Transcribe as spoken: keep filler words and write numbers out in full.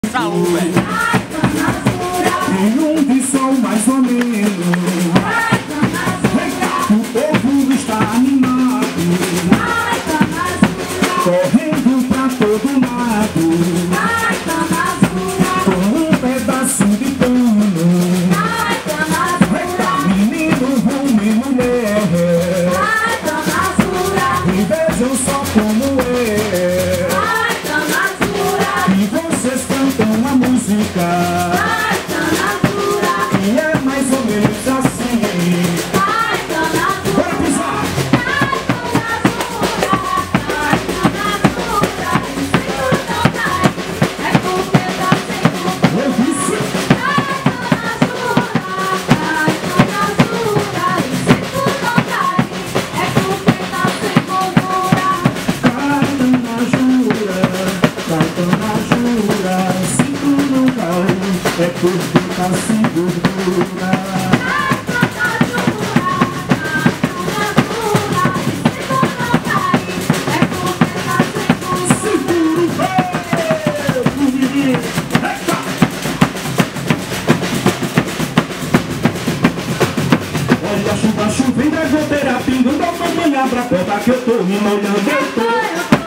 Saúl, velho. Tem um de sol mais ou menos. O povo está animado, correndo pra todo lado, com um pedaço de pano. Menino, homem e mulher, e vejam só como é. E vocês cantam a música, e é mais ou menos assim. Bora pisar! Eu disse! É porque tá sem gordura. Seguro, velho, menino. Eita! Olha a chuva chovendo, a goteira pingando. A mamãe abre a porta que eu tô me molhando. Eu tô